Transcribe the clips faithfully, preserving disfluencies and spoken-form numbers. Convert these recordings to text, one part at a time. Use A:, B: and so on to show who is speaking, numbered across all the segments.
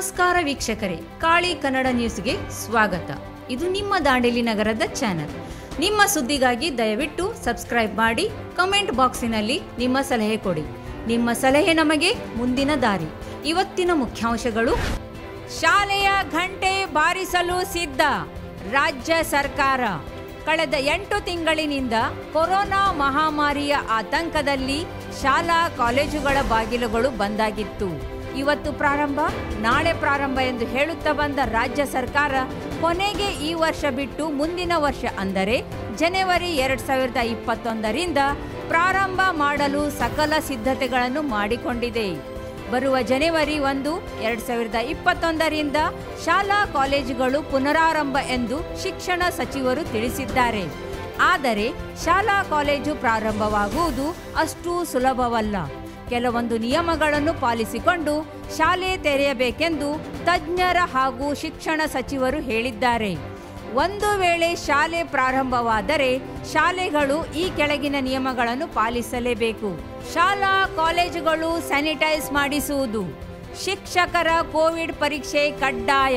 A: ನಮಸ್ಕಾರ ವೀಕ್ಷಕರೇ, ಕಾಳಿ ಕನ್ನಡ ನ್ಯೂಸ್ಗೆ ಸ್ವಾಗತ. ಇದು ನಿಮ್ಮ ದಾಂಡೇಲಿ ನಗರದ ಚಾನೆಲ್. ನಿಮ್ಮ ಸುದ್ದಿಗಾಗಿ ದಯವಿಟ್ಟು ಸಬ್ಸ್ಕ್ರೈಬ್ ಮಾಡಿ. ಕಮೆಂಟ್ ಬಾಕ್ಸಿನಲ್ಲಿ ನಿಮ್ಮ ಸಲಹೆ ಕೊಡಿ. ನಿಮ್ಮ ಸಲಹೆ ನಮಗೆ ಮುಂದಿನ ದಾರಿ. ಇವತ್ತಿನ ಮುಖ್ಯಾಂಶಗಳು: ಶಾಲೆಯ ಘಂಟೆ ಬಾರಿಸಲು ಸಿದ್ಧ ರಾಜ್ಯ ಸರ್ಕಾರ. ಕಳೆದ ಎಂಟು ತಿಂಗಳಿನಿಂದ ಕೊರೋನಾ ಮಹಾಮಾರಿಯ ಆತಂಕದಲ್ಲಿ ಶಾಲಾ ಕಾಲೇಜುಗಳ ಬಾಗಿಲುಗಳು ಬಂದಾಗಿತ್ತು. ಇವತ್ತು ಪ್ರಾರಂಭ, ನಾಳೆ ಪ್ರಾರಂಭ ಎಂದು ಹೇಳುತ್ತಾ ಬಂದ ರಾಜ್ಯ ಸರ್ಕಾರ ಕೊನೆಗೆ ಈ ವರ್ಷ ಬಿಟ್ಟು ಮುಂದಿನ ವರ್ಷ ಅಂದರೆ ಜನವರಿ ಎರಡು ಸಾವಿರದ ಇಪ್ಪತ್ತೊಂದರಿಂದ ಪ್ರಾರಂಭ ಮಾಡಲು ಸಕಲ ಸಿದ್ಧತೆಗಳನ್ನು ಮಾಡಿಕೊಂಡಿದೆ. ಬರುವ ಜನವರಿ ಒಂದು ಎರಡು ಸಾವಿರದ ಇಪ್ಪತ್ತೊಂದರಿಂದ ಶಾಲಾ ಕಾಲೇಜುಗಳು ಪುನರಾರಂಭ ಎಂದು ಶಿಕ್ಷಣ ಸಚಿವರು ತಿಳಿಸಿದ್ದಾರೆ. ಆದರೆ ಶಾಲಾ ಕಾಲೇಜು ಪ್ರಾರಂಭವಾಗುವುದು ಅಷ್ಟು ಸುಲಭವಲ್ಲ. ಕೆಲವೊಂದು ನಿಯಮಗಳನ್ನು ಪಾಲಿಸಿಕೊಂಡು ಶಾಲೆ ತೆರೆಯಬೇಕೆಂದು ತಜ್ಞರ ಹಾಗೂ ಶಿಕ್ಷಣ ಸಚಿವರು ಹೇಳಿದ್ದಾರೆ. ಒಂದು ವೇಳೆ ಶಾಲೆ ಪ್ರಾರಂಭವಾದರೆ ಶಾಲೆಗಳು ಈ ಕೆಳಗಿನ ನಿಯಮಗಳನ್ನು ಪಾಲಿಸಲೇಬೇಕು. ಶಾಲಾ ಕಾಲೇಜುಗಳು ಸ್ಯಾನಿಟೈಸ್ ಮಾಡಿಸುವುದು, ಶಿಕ್ಷಕರ ಕೋವಿಡ್ ಪರೀಕ್ಷೆ ಕಡ್ಡಾಯ.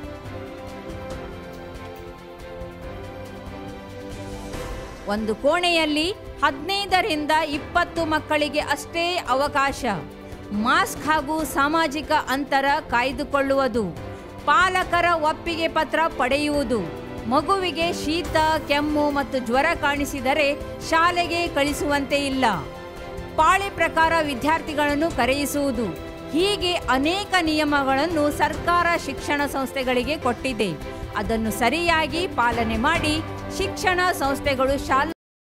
A: ಒಂದು ಕೋಣೆಯಲ್ಲಿ ಹದಿನೈದರಿಂದ ಇಪ್ಪತ್ತು ಮಕ್ಕಳಿಗೆ ಅಷ್ಟೇ ಅವಕಾಶ. ಮಾಸ್ಕ್ ಹಾಗೂ ಸಾಮಾಜಿಕ ಅಂತರ ಕಾಯ್ದುಕೊಳ್ಳುವುದು, ಪಾಲಕರ ಒಪ್ಪಿಗೆ ಪತ್ರ ಪಡೆಯುವುದು, ಮಗುವಿಗೆ ಶೀತ, ಕೆಮ್ಮು ಮತ್ತು ಜ್ವರ ಕಾಣಿಸಿದರೆ ಶಾಲೆಗೆ ಕಳಿಸುವಂತೆ ಇಲ್ಲ, ಪಾಳಿ ಪ್ರಕಾರ ವಿದ್ಯಾರ್ಥಿಗಳನ್ನು ಕರೆಯಿಸುವುದು. ಹೀಗೆ ಅನೇಕ ನಿಯಮಗಳನ್ನು ಸರ್ಕಾರ ಶಿಕ್ಷಣ ಸಂಸ್ಥೆಗಳಿಗೆ ಕೊಟ್ಟಿದೆ. ಅದನ್ನು ಸರಿಯಾಗಿ ಪಾಲನೆ ಮಾಡಿ ಶಿಕ್ಷಣ ಸಂಸ್ಥೆಗಳು ಶಾಲಾ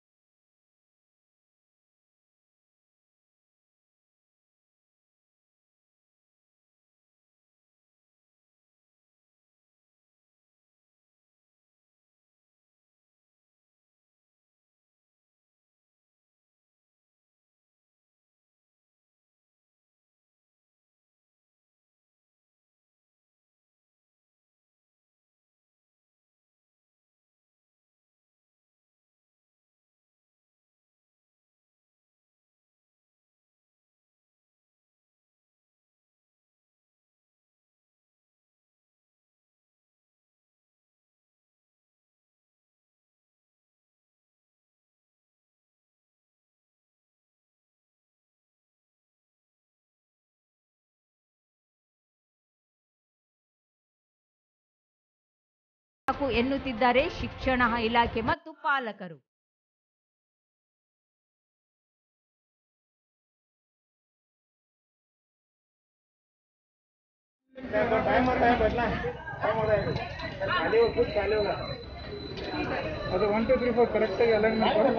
A: ಎನ್ನುತ್ತಿದ್ದಾರೆ ಶಿಕ್ಷಣ ಇಲಾಖೆ ಮತ್ತು ಪಾಲಕರು.
B: ಅದು ಒನ್ ಟು ತ್ರೀ ಫೋರ್ ಕರೆಕ್ಟಾಗಿ ಅಲೈನ್ಮೆಂಟ್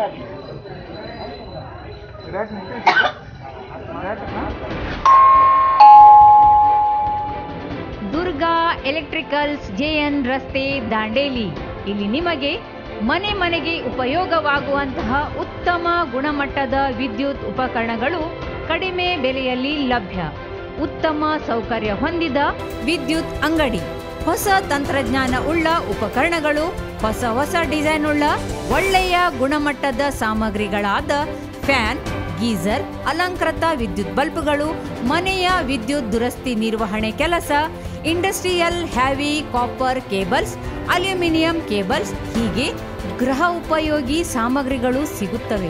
A: ದುರ್ಗಾ ಎಲೆಕ್ಟ್ರಿಕಲ್ಸ್, ಜೆಎನ್ ರಸ್ತೆ, ದಾಂಡೇಲಿ. ಇಲ್ಲಿ ನಿಮಗೆ ಮನೆ ಮನೆಗೆ ಉಪಯೋಗವಾಗುವಂತಹ ಉತ್ತಮ ಗುಣಮಟ್ಟದ ವಿದ್ಯುತ್ ಉಪಕರಣಗಳು ಕಡಿಮೆ ಬೆಲೆಯಲ್ಲಿ ಲಭ್ಯ. ಉತ್ತಮ ಸೌಕರ್ಯ ಹೊಂದಿದ ವಿದ್ಯುತ್ ಅಂಗಡಿ. ಹೊಸ ತಂತ್ರಜ್ಞಾನ ಉಳ್ಳ ಉಪಕರಣಗಳು, ಹೊಸ ಹೊಸ ಡಿಸೈನ್ ಉಳ್ಳ ಒಳ್ಳೆಯ ಗುಣಮಟ್ಟದ ಸಾಮಗ್ರಿಗಳಾದ ಫ್ಯಾನ್, ಗೀಸರ್, ಅಲಂಕೃತ ವಿದ್ಯುತ್ ಬಲ್ಬ್ಗಳು, ಮನೆಯ ವಿದ್ಯುತ್ ದುರಸ್ತಿ ನಿರ್ವಹಣೆ ಕೆಲಸ, industrial heavy copper cables, aluminium cables, ಹೀಗೆ ಗೃಹ ಉಪಯೋಗಿ ಸಾಮಗ್ರಿಗಳು ಸಿಗುತ್ತವೆ.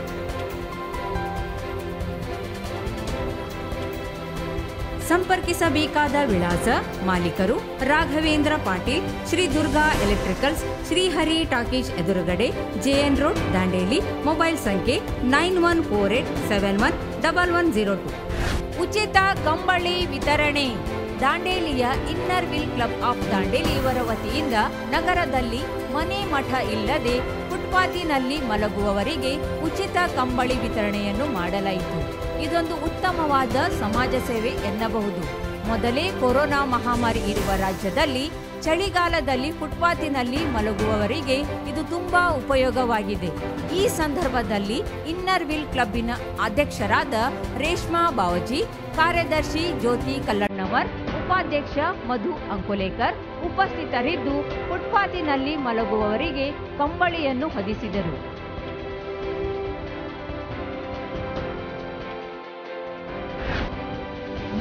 A: ಸಂಪರ್ಕಿಸಬೇಕಾದ ವಿಳಾಸ: ಮಾಲೀಕರು ರಾಘವೇಂದ್ರ ಪಾಟೀಲ್, ಶ್ರೀ ದುರ್ಗಾ ಎಲೆಕ್ಟ್ರಿಕಲ್ಸ್, ಶ್ರೀಹರಿ ಟಾಕೀಸ್ ಎದುರುಗಡೆ, ಜೆಎನ್ ರೋಡ್, ದಾಂಡೇಲಿ. ಮೊಬೈಲ್ ಸಂಖ್ಯೆ nine one four eight seven one double one zero two. ಉಚಿತ ಕಂಬಳಿ ವಿತರಣೆ. ದಾಂಡೇಲಿಯ inner wheel club of Dandeli ಇವರ ವತಿಯಿಂದ ನಗರದಲ್ಲಿ ಮನೆ ಮಠ ಇಲ್ಲದೆ ಫುಟ್ಪಾತಿನಲ್ಲಿ ಮಲಗುವವರಿಗೆ ಉಚಿತ ಕಂಬಳಿ ವಿತರಣೆಯನ್ನು ಮಾಡಲಾಯಿತು. ಇದೊಂದು ಉತ್ತಮವಾದ ಸಮಾಜ ಸೇವೆ ಎನ್ನಬಹುದು. ಮೊದಲೇ ಕೊರೋನಾ ಮಹಾಮಾರಿ ಇರುವ ರಾಜ್ಯದಲ್ಲಿ ಚಳಿಗಾಲದಲ್ಲಿ ಫುಟ್ಪಾತಿನಲ್ಲಿ ಮಲಗುವವರಿಗೆ ಇದು ತುಂಬಾ ಉಪಯೋಗವಾಗಿದೆ. ಈ ಸಂದರ್ಭದಲ್ಲಿ ಇನ್ನರ್ ವಿಲ್ ಕ್ಲಬ್ಬಿನ ಅಧ್ಯಕ್ಷರಾದ ರೇಷ್ಮಾ ಬಾವಜಿ, ಕಾರ್ಯದರ್ಶಿ ಜ್ಯೋತಿ ಕಲ್ಲಣ್ಣವರ್, ಉಪಾಧ್ಯಕ್ಷ ಮಧು ಅಂಕೋಲೇಕರ್ ಉಪಸ್ಥಿತರಿದ್ದು ಫುಟ್ಪಾತಿನಲ್ಲಿ ಮಲಗುವವರಿಗೆ ಕಂಬಳಿಯನ್ನು ಹೊದಿಸಿದರು.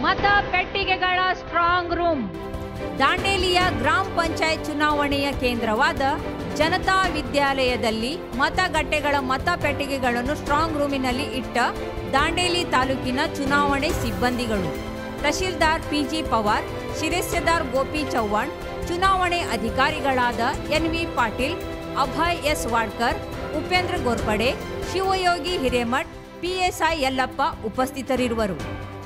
A: ಮತ ಪೆಟ್ಟಿಗೆಗಳ ಸ್ಟ್ರಾಂಗ್ ರೂಮ್. ದಾಂಡೇಲಿಯ ಗ್ರಾಮ ಪಂಚಾಯತ್ ಚುನಾವಣೆಯ ಕೇಂದ್ರವಾದ ಜನತಾ ವಿದ್ಯಾಲಯದಲ್ಲಿ ಮತಗಟ್ಟೆಗಳ ಮತ ಪೆಟ್ಟಿಗೆಗಳನ್ನು ಸ್ಟ್ರಾಂಗ್ ರೂಮಿನಲ್ಲಿ ಇಟ್ಟ ದಾಂಡೇಲಿ ತಾಲೂಕಿನ ಚುನಾವಣೆ ಸಿಬ್ಬಂದಿಗಳು. ತಹಶೀಲ್ದಾರ್ ಪಿಜಿ ಪವಾರ್, ಶಿರಸ್ತೆದಾರ್ ಗೋಪಿ ಚವ್ಹಾಣ್, ಚುನಾವಣೆ ಅಧಿಕಾರಿಗಳಾದ N V Patil, Abhay S Wadkar, Upendra Gorpade, Shivayogi Hiremath, PSI Yallappa ಉಪಸ್ಥಿತರಿರುವರು.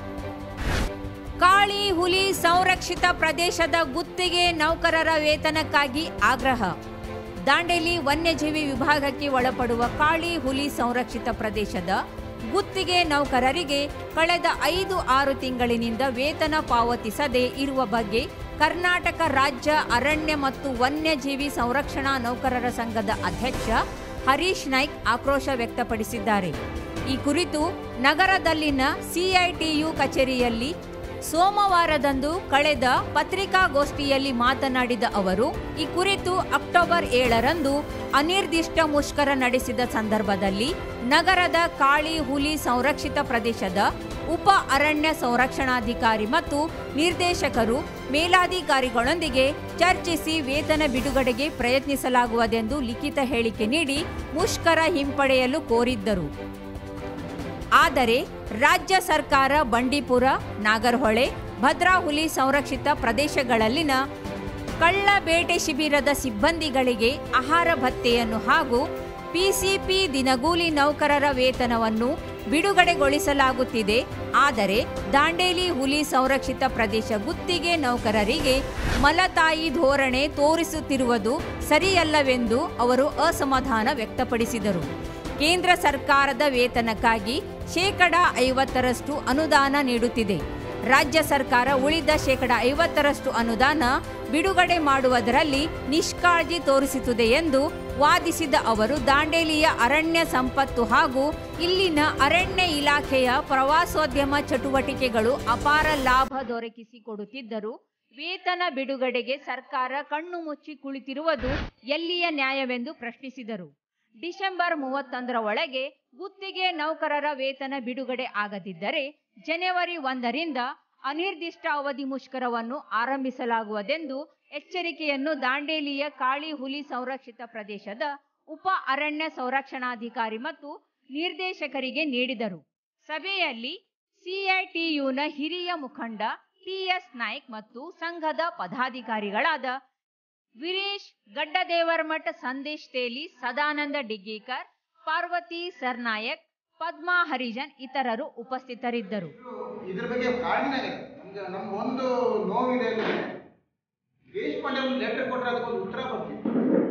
A: ಕಾಳಿ ಹುಲಿ ಸಂರಕ್ಷಿತ ಪ್ರದೇಶದ ಗುತ್ತಿಗೆ ನೌಕರರ ವೇತನಕ್ಕಾಗಿ ಆಗ್ರಹ. ದಾಂಡೇಲಿ ವನ್ಯಜೀವಿ ವಿಭಾಗಕ್ಕೆ ಒಳಪಡುವ ಕಾಳಿ ಹುಲಿ ಸಂರಕ್ಷಿತ ಪ್ರದೇಶದ ಗುತ್ತಿಗೆ ನೌಕರರಿಗೆ ಕಳೆದ ಐದು ಆರು ತಿಂಗಳಿನಿಂದ ವೇತನ ಪಾವತಿಸದೇ ಇರುವ ಬಗ್ಗೆ ಕರ್ನಾಟಕ ರಾಜ್ಯ ಅರಣ್ಯ ಮತ್ತು ವನ್ಯಜೀವಿ ಸಂರಕ್ಷಣಾ ನೌಕರರ ಸಂಘದ ಅಧ್ಯಕ್ಷ ಹರೀಶ್ ನಾಯ್ಕ್ ಆಕ್ರೋಶ ವ್ಯಕ್ತಪಡಿಸಿದ್ದಾರೆ. ಈ ಕುರಿತು ನಗರದಲ್ಲಿನ ಸಿಐಟಿಯು ಕಚೇರಿಯಲ್ಲಿ ಸೋಮವಾರದಂದು ಕಳೆದ ಪತ್ರಿಕಾಗೋಷ್ಠಿಯಲ್ಲಿ ಮಾತನಾಡಿದ ಅವರು, ಈ ಕುರಿತು ಅಕ್ಟೋಬರ್ ಏಳರಂದು ಅನಿರ್ದಿಷ್ಟ ಮುಷ್ಕರ ನಡೆಸಿದ ಸಂದರ್ಭದಲ್ಲಿ ನಗರದ ಕಾಳಿ ಹುಲಿ ಸಂರಕ್ಷಿತ ಪ್ರದೇಶದ ಉಪ ಅರಣ್ಯ ಸಂರಕ್ಷಣಾಧಿಕಾರಿ ಮತ್ತು ನಿರ್ದೇಶಕರು ಮೇಲಾಧಿಕಾರಿಗಳೊಂದಿಗೆ ಚರ್ಚಿಸಿ ವೇತನ ಬಿಡುಗಡೆಗೆ ಪ್ರಯತ್ನಿಸಲಾಗುವುದೆಂದು ಲಿಖಿತ ಹೇಳಿಕೆ ನೀಡಿ ಮುಷ್ಕರ ಹಿಂಪಡೆಯಲು ಕೋರಿದ್ದರು. ಆದರೆ ರಾಜ್ಯ ಸರ್ಕಾರ ಬಂಡೀಪುರ, ನಾಗರಹೊಳೆ, ಭದ್ರಾ ಹುಲಿ ಸಂರಕ್ಷಿತ ಪ್ರದೇಶಗಳಲ್ಲಿನ ಕಳ್ಳ ಬೇಟೆ ಶಿಬಿರದ ಸಿಬ್ಬಂದಿಗಳಿಗೆ ಆಹಾರ ಭತ್ಯೆಯನ್ನು ಹಾಗೂ ಪಿಸಿಪಿ ದಿನಗೂಲಿ ನೌಕರರ ವೇತನವನ್ನು ಬಿಡುಗಡೆಗೊಳಿಸಲಾಗುತ್ತಿದೆ. ಆದರೆ ದಾಂಡೇಲಿ ಹುಲಿ ಸಂರಕ್ಷಿತ ಪ್ರದೇಶ ಗುತ್ತಿಗೆ ನೌಕರರಿಗೆ ಮಲತಾಯಿ ಧೋರಣೆ ತೋರಿಸುತ್ತಿರುವುದು ಸರಿಯಲ್ಲವೆಂದು ಅವರು ಅಸಮಾಧಾನ ವ್ಯಕ್ತಪಡಿಸಿದರು. ಕೇಂದ್ರ ಸರ್ಕಾರದ ವೇತನಕ್ಕಾಗಿ ಶೇಕಡ ಐವತ್ತರಷ್ಟು ಅನುದಾನ ನೀಡುತ್ತಿದೆ. ರಾಜ್ಯ ಸರ್ಕಾರ ಉಳಿದ ಶೇಕಡ ಐವತ್ತರಷ್ಟು ಅನುದಾನ ಬಿಡುಗಡೆ ಮಾಡುವುದರಲ್ಲಿ ನಿಷ್ಕಾಳಜಿ ತೋರಿಸುತ್ತದೆ ಎಂದು ವಾದಿಸಿದ ಅವರು, ದಾಂಡೇಲಿಯ ಅರಣ್ಯ ಸಂಪತ್ತು ಹಾಗೂ ಇಲ್ಲಿನ ಅರಣ್ಯ ಇಲಾಖೆಯ ಪ್ರವಾಸೋದ್ಯಮ ಚಟುವಟಿಕೆಗಳು ಅಪಾರ ಲಾಭ ದೊರಕಿಸಿಕೊಡುತ್ತಿದ್ದರೂ ವೇತನ ಬಿಡುಗಡೆಗೆ ಸರ್ಕಾರ ಕಣ್ಣು ಮುಚ್ಚಿ ಕುಳಿತಿರುವುದು ಎಲ್ಲಿಯ ನ್ಯಾಯವೆಂದು ಪ್ರಶ್ನಿಸಿದರು. ಡಿಸೆಂಬರ್ ಮೂವತ್ತೊಂದರ ಒಳಗೆ ಗುತ್ತಿಗೆ ನೌಕರರ ವೇತನ ಬಿಡುಗಡೆ ಆಗದಿದ್ದರೆ ಜನವರಿ ಒಂದರಿಂದ ಅನಿರ್ದಿಷ್ಟ ಅವಧಿ ಮುಷ್ಕರವನ್ನು ಆರಂಭಿಸಲಾಗುವುದೆಂದು ಎಚ್ಚರಿಕೆಯನ್ನು ದಾಂಡೇಲಿಯ ಕಾಳಿ ಹುಲಿ ಸಂರಕ್ಷಿತ ಪ್ರದೇಶದ ಉಪ ಅರಣ್ಯ ಸಂರಕ್ಷಣಾಧಿಕಾರಿ ಮತ್ತು ನಿರ್ದೇಶಕರಿಗೆ ನೀಡಿದರು. ಸಭೆಯಲ್ಲಿ ಸಿಐಟಿಯುನ ಹಿರಿಯ ಮುಖಂಡ ಟಿಎಸ್ ನಾಯ್ಕ್ ಮತ್ತು ಸಂಘದ ಪದಾಧಿಕಾರಿಗಳಾದ ವೀರೇಶ್ ಗಡ್ಡದೇವರಮಠ, ಸಂದೇಶ್ ತೇಲಿ, ಸದಾನಂದ ಡಿಗ್ಗೀಕರ್, ಪಾರ್ವತಿ ಸರ್ನಾಯಕ್, ಪದ್ಮಾ ಹರಿಜನ್ ಇತರರು ಉಪಸ್ಥಿತರಿದ್ದರು.
B: ಇದರ ಬಗ್ಗೆ ಕಾರಣನೇ ನಮಗೆ ನಮ್ಗೆ ಒಂದು ನೋವಿದೆ ಅಂದ್ರೆ ದೇಶಪಾಂಡೆ ಒಂದು ಲೆಟರ್ ಕೊಟ್ಟರೆ ಅದಕ್ಕೊಂದು ಉತ್ತರ ಬರ್ತಿತ್ತು.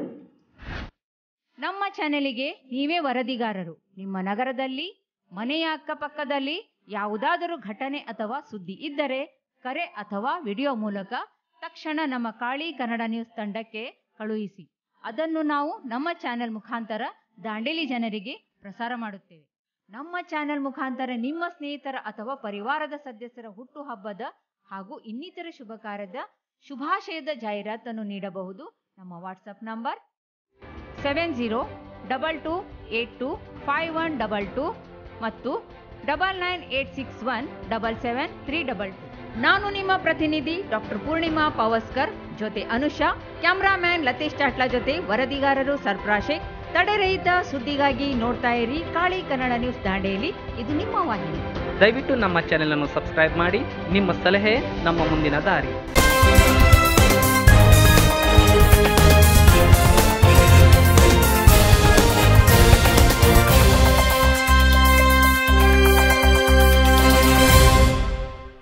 A: ನಮ್ಮ ಚಾನೆಲಿಗೆ ನೀವೇ ವರದಿಗಾರರು. ನಿಮ್ಮ ನಗರದಲ್ಲಿ, ಮನೆಯ ಅಕ್ಕಪಕ್ಕದಲ್ಲಿ ಯಾವುದಾದರೂ ಘಟನೆ ಅಥವಾ ಸುದ್ದಿ ಇದ್ದರೆ ಕರೆ ಅಥವಾ ವಿಡಿಯೋ ಮೂಲಕ ತಕ್ಷಣ ನಮ್ಮ ಕಾಳಿ ಕನ್ನಡ ನ್ಯೂಸ್ ತಂಡಕ್ಕೆ ಕಳುಹಿಸಿ. ಅದನ್ನು ನಾವು ನಮ್ಮ ಚಾನೆಲ್ ಮುಖಾಂತರ ದಾಂಡೇಲಿ ಜನರಿಗೆ ಪ್ರಸಾರ ಮಾಡುತ್ತೇವೆ. ನಮ್ಮ ಚಾನೆಲ್ ಮುಖಾಂತರ ನಿಮ್ಮ ಸ್ನೇಹಿತರ ಅಥವಾ ಪರಿವಾರದ ಸದಸ್ಯರ ಹುಟ್ಟುಹಬ್ಬದ ಹಾಗೂ ಇನ್ನಿತರ ಶುಭ ಕಾರ್ಯದ ಶುಭಾಶಯದ ಜಾಹೀರಾತನ್ನು ನೀಡಬಹುದು. ನಮ್ಮ WhatsApp number seven zero double two eight two five one double two ಮತ್ತು double nine eight six one double seven three double two. ನಾನು ನಿಮ್ಮ ಪ್ರತಿನಿಧಿ ಡಾಕ್ಟರ್ ಪೂರ್ಣಿಮಾ ಪವಸ್ಕರ್ ಜೊತೆ ಅನುಷಾ, ಕ್ಯಾಮ್ರಾಮ್ಯಾನ್ ಲತೀಶ್ ಚಾಟ್ಲಾ ಜೊತೆ ವರದಿಗಾರರು ಸರ್ಪ್ರಾಶೇಖ್. ತಡೆರಹಿತ ಸುದ್ದಿಗಾಗಿ ನೋಡ್ತಾ ಇರಿ ಕಾಳಿ ಕನ್ನಡ ನ್ಯೂಸ್ ದಾಂಡೇಲಿ. ಇದು ನಿಮ್ಮ ವಾಹಿನಿ.
C: ದಯವಿಟ್ಟು ನಮ್ಮ ಚಾನೆಲ್ ಅನ್ನು ಸಬ್ಸ್ಕ್ರೈಬ್ ಮಾಡಿ. ನಿಮ್ಮ ಸಲಹೆ ನಮ್ಮ ಮುಂದಿನ ದಾರಿ.